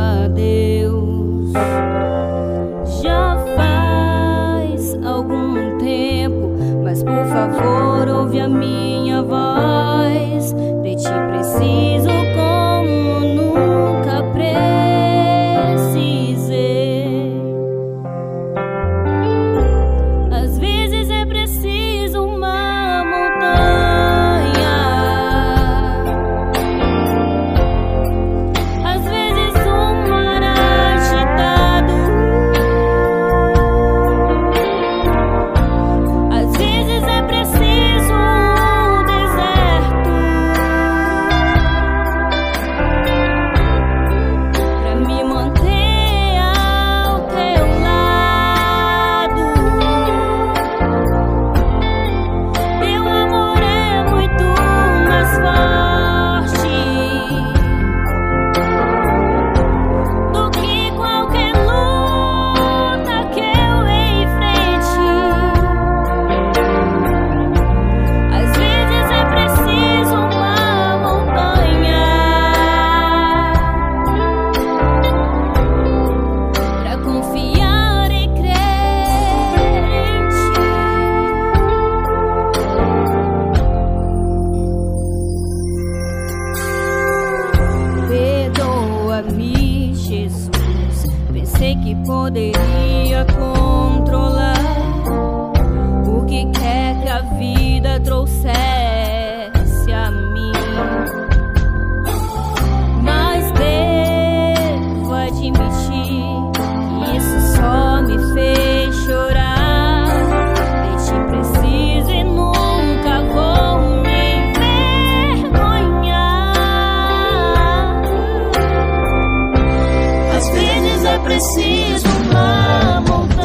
a Deus. Já faz algum tempo, mas por favor ouve a minha voz. De ti preciso como nunca precisei. Às vezes é preciso uma montanha, às vezes um mar agitado, às vezes é preciso um deserto pra me manter ao teu lado. Teu amor é muito mais forte do que qualquer luta que eu enfrente. Às vezes é preciso uma montanha pra confiar e crer em ti. Perdoa-me, Jesus. Pensei que poderia controlar o que quer que a vida trouxesse a mim, mas devo admitir que isso só me fez chorar. De ti preciso e nunca vou me envergonhar. Às vezes é preciso uma montanha,